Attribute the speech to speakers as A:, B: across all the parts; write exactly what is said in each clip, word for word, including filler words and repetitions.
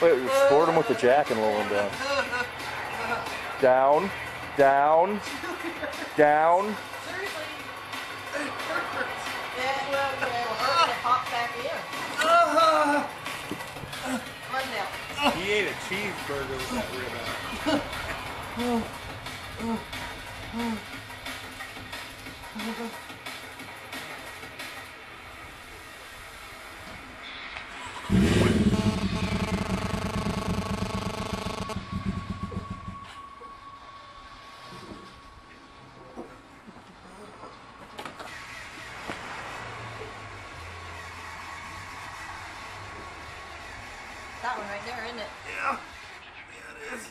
A: Wait, support him with the jack and roll him down. Down, down, down.
B: Seriously. Yeah, well, yeah, well, first it pops back in. Run now.
C: He ate a cheeseburger with that rib out.
B: That one right there, isn't it?
C: Yeah. Yeah, it is.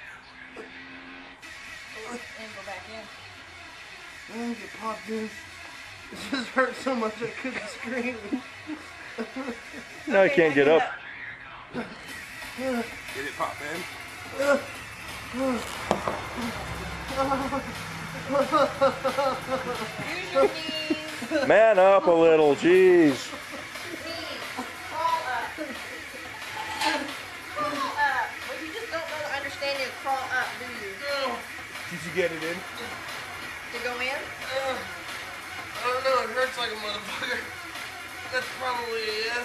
B: And go back in.
C: I think it popped in. It just hurt so much I couldn't scream.
A: Now I can't get up.
C: Did it pop in?
B: Use your knees.
A: Man up a little, jeez.
B: Crawl up. Crawl up. Well, you just don't know the understanding of crawl up, do you?
C: Did you get it in?
B: To go in?
C: Uh, I don't know, it hurts like a motherfucker. That's probably a yes.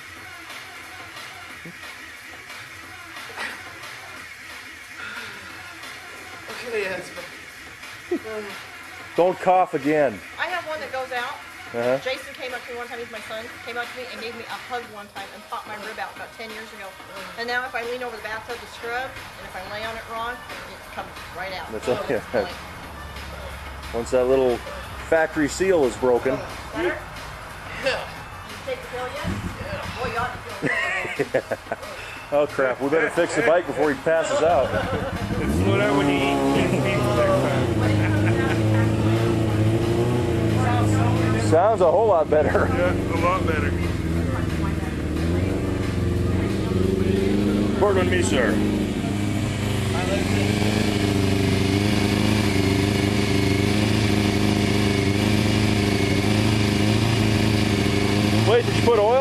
C: Okay, yes.
A: Don't cough again.
B: I have one that goes out.
A: Uh-huh.
B: Jason came up to me one time, he's my son, came up to me and gave me a hug one time and popped my rib out about ten years ago. And now if I lean over the bathtub to scrub, and if I lay on it wrong, it comes right out.
A: That's
B: oh,
A: okay. Once that little factory seal is broken.
B: Better?
C: Yeah.
B: You take the pill yet? Yeah. Boy, you ought to feel it.
A: Oh crap, we better fix the bike before he passes out.
C: Slow down when you eat pizza next time.
A: Sounds a whole lot better.
C: Yeah, a lot better.
A: Pardon me, sir. Wait, did you put oil